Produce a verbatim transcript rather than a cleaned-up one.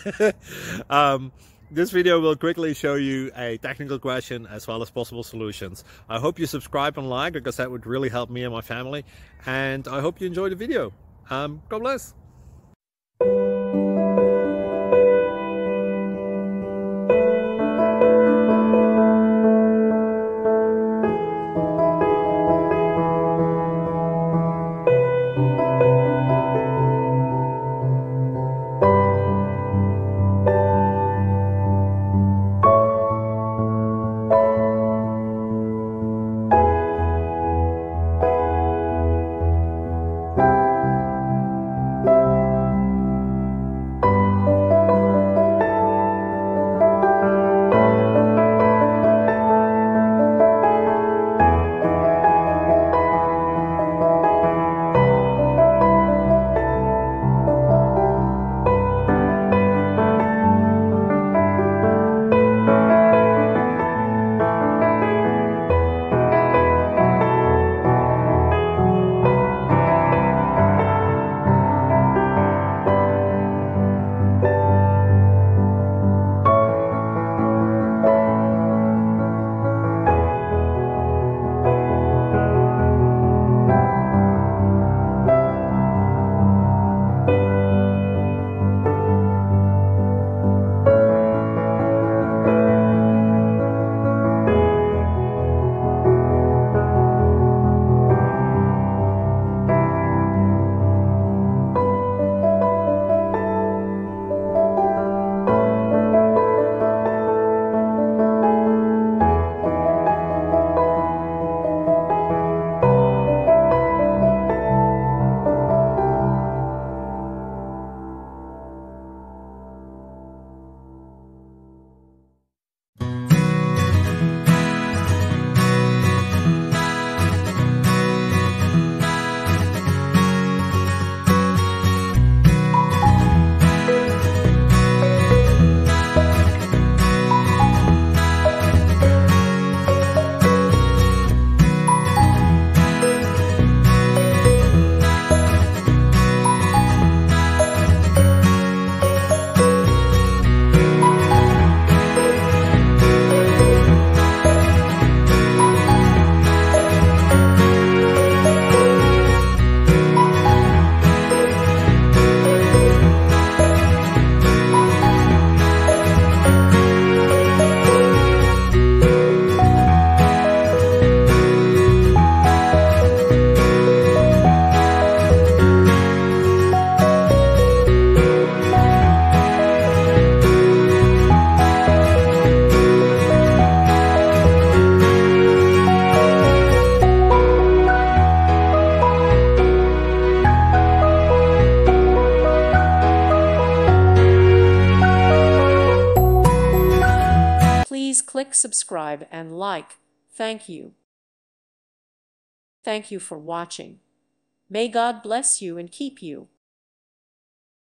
um, this video will quickly show you a technical question as well as possible solutions. I hope you subscribe and like, because that would really help me and my family. And I hope you enjoy the video. Um, God bless. Please click subscribe and like. Thank you. Thank you for watching. May God bless you and keep you.